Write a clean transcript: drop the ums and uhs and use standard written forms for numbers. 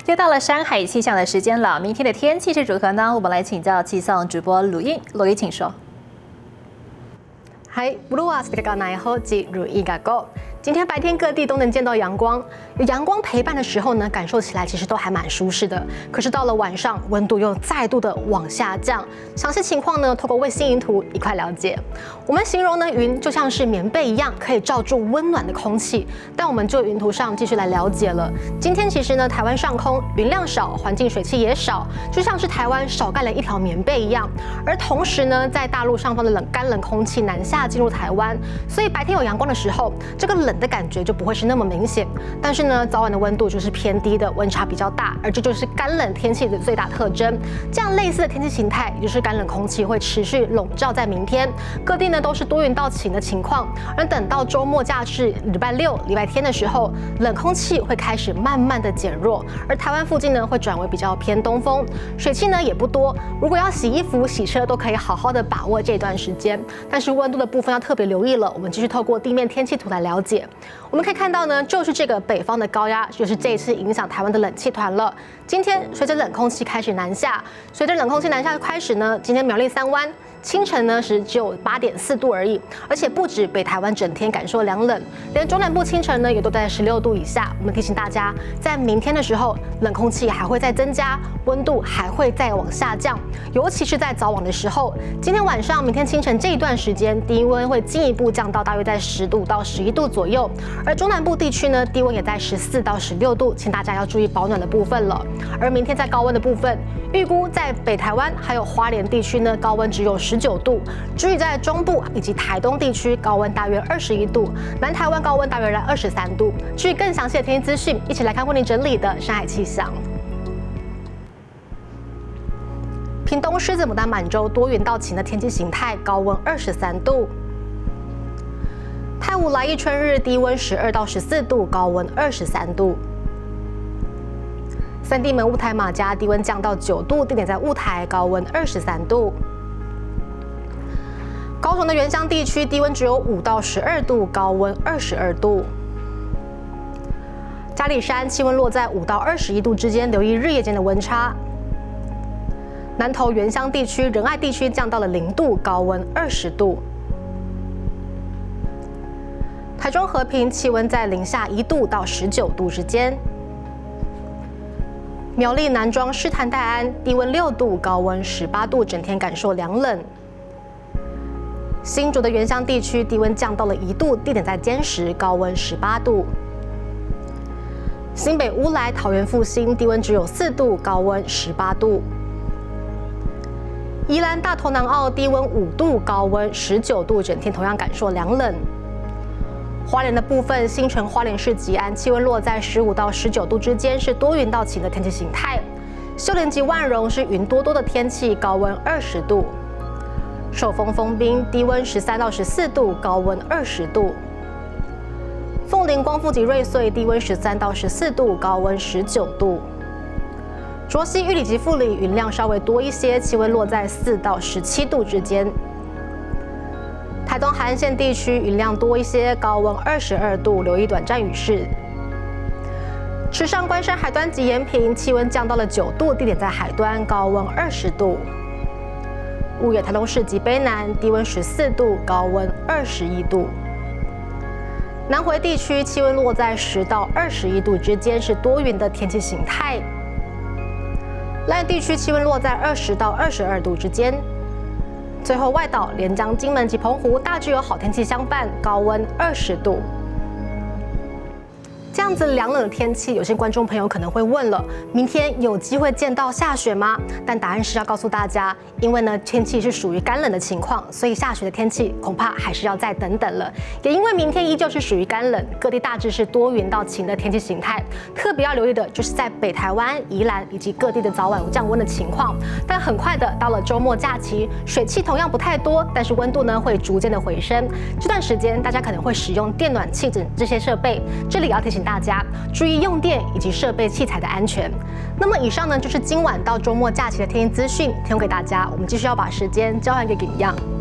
又到了山海气象的时间了，明天的天气是如何呢？我们来请教气象主播鲁英，鲁英请说。 嗨，Blue 是这个奈何及如意个个。今天白天各地都能见到阳光，有阳光陪伴的时候呢，感受起来其实都还蛮舒适的。可是到了晚上，温度又再度的往下降。详细情况呢，透过卫星云图一块了解。我们形容呢，云就像是棉被一样，可以罩住温暖的空气。但我们就云图上继续来了解了。今天其实呢，台湾上空云量少，环境水汽也少，就像是台湾少盖了一条棉被一样。而同时呢，在大陆上方的干冷空气南下进入台湾，所以白天有阳光的时候，这个冷的感觉就不会是那么明显。但是呢，早晚的温度就是偏低的，温差比较大，而这就是干冷天气的最大特征。这样类似的天气形态，也就是干冷空气会持续笼罩在明天，各地呢都是多云到晴的情况。而等到周末假日礼拜六、礼拜天的时候，冷空气会开始慢慢的减弱，而台湾附近呢会转为比较偏东风，水汽呢也不多。如果要洗衣服、洗车，都可以好好的把握这段时间。但是温度的部分要特别留意了，我们继续透过地面天气图来了解。我们可以看到呢，就是这个北方的高压，就是这一次影响台湾的冷气团了。今天随着冷空气开始南下，随着冷空气南下开始呢，今天苗栗三湾清晨呢只有8.4度而已，而且不止北台湾整天感受凉冷，连中南部清晨呢也都在16度以下。我们提醒大家，在明天的时候，冷空气还会再增加，温度还会再往下降，尤其是在早晚的时候。今天晚上、明天清晨这一段时间，低温会进一步降到大约在10度到11度左右，而中南部地区呢，低温也在14到16度，请大家要注意保暖的部分了。而明天在高温的部分，预估在北台湾还有花莲地区呢，高温只有19度，至于在中部以及台东地区，高温大约21度，南台湾高温大约在23度。至于更详细的天气资讯，一起来看为您整理的山海气象。屏东狮子牡丹满洲多云到晴的天气形态，高温23度。泰武来义春日低温12到14度，高温23度。三地门雾台马家低温降到9度，地点在雾台，高温23度。高雄的原乡地区低温只有5到12度，高温22度。嘉里山气温落在5到21度之间，留意日夜间的温差。南投原乡地区、仁爱地区降到了0度，高温20度。台中和平气温在零下1度到19度之间。苗栗南庄诗坛戴安低温6度，高温18度，整天感受凉冷。新竹的原乡地区低温降到了1度，地点在尖石，高温18度。新北乌来桃园复兴低温只有4度，高温18度。宜兰大头南澳低温5度，高温19度，整天同样感受凉冷。花莲的部分，新城花莲市吉安气温落在15到19度之间，是多云到晴的天气形态。秀莲及万荣是云多多的天气，高温20度。寿丰丰滨低温13到14度，高温20度。凤林光复及瑞穗低温13到14度，高温19度。卓溪玉里及富里云量稍微多一些，气温落在4到17度之间。台东海岸线地区云量多一些，高温22度，留意短暂雨势。池上关山海端及延平气温降到了9度，地点在海端，高温20度。雾野台东市及卑南低温14度，高温21度。南回地区气温落在10到21度之间，是多云的天气形态。兰屿地区气温落在20到22度之间。最后，外岛、连江、金门及澎湖大致有好天气相伴，高温20度。这样子凉冷的天气，有些观众朋友可能会问了：明天有机会见到下雪吗？但答案是要告诉大家，因为呢天气是属于干冷的情况，所以下雪的天气恐怕还是要再等等了。也因为明天依旧是属于干冷，各地大致是多云到晴的天气形态，特别要留意的就是在北台湾、宜兰以及各地的早晚有降温的情况。但很快的到了周末假期，水汽同样不太多，但是温度呢会逐渐的回升。这段时间大家可能会使用电暖气等这些设备，这里要提醒大家注意用电以及设备器材的安全。那么以上呢就是今晚到周末假期的天气资讯，提供给大家。我们继续要把时间交还给景样。